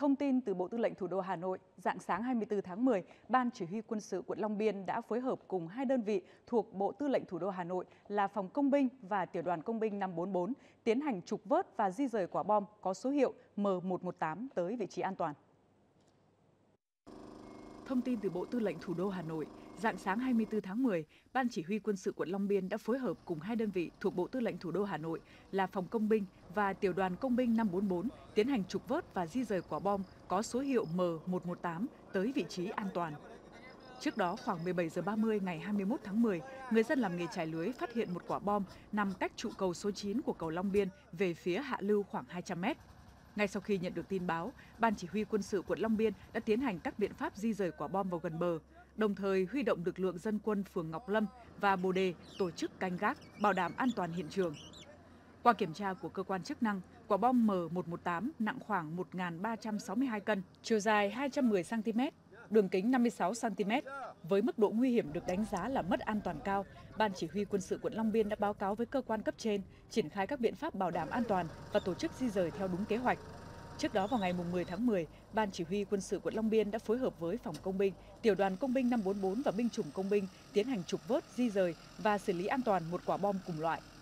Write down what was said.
Thông tin từ Bộ Tư lệnh Thủ đô Hà Nội, rạng sáng 24 tháng 10, Ban Chỉ huy Quân sự quận Long Biên đã phối hợp cùng hai đơn vị thuộc Bộ Tư lệnh Thủ đô Hà Nội là Phòng Công binh và Tiểu đoàn Công binh 544 tiến hành trục vớt và di rời quả bom có số hiệu M118 tới vị trí an toàn. Thông tin từ Bộ Tư lệnh Thủ đô Hà Nội, rạng sáng 24 tháng 10, Ban Chỉ huy Quân sự quận Long Biên đã phối hợp cùng hai đơn vị thuộc Bộ Tư lệnh Thủ đô Hà Nội là Phòng Công binh và Tiểu đoàn Công binh 544 tiến hành trục vớt và di rời quả bom có số hiệu M118 tới vị trí an toàn. Trước đó, khoảng 17 giờ 30 ngày 21 tháng 10, người dân làm nghề chài lưới phát hiện một quả bom nằm cách trụ cầu số 9 của cầu Long Biên về phía hạ lưu khoảng 200 mét. Ngay sau khi nhận được tin báo, Ban Chỉ huy Quân sự quận Long Biên đã tiến hành các biện pháp di rời quả bom vào gần bờ, đồng thời huy động lực lượng dân quân phường Ngọc Lâm và Bồ Đề tổ chức canh gác, bảo đảm an toàn hiện trường. Qua kiểm tra của cơ quan chức năng, quả bom M118 nặng khoảng 1.362 cân, chiều dài 210 cm, đường kính 56 cm. Với mức độ nguy hiểm được đánh giá là mất an toàn cao, Ban Chỉ huy Quân sự quận Long Biên đã báo cáo với cơ quan cấp trên, triển khai các biện pháp bảo đảm an toàn và tổ chức di rời theo đúng kế hoạch. Trước đó vào ngày 10 tháng 10, Ban Chỉ huy Quân sự quận Long Biên đã phối hợp với Phòng Công binh, Tiểu đoàn Công binh 544 và binh chủng Công binh tiến hành trục vớt, di rời và xử lý an toàn một quả bom cùng loại.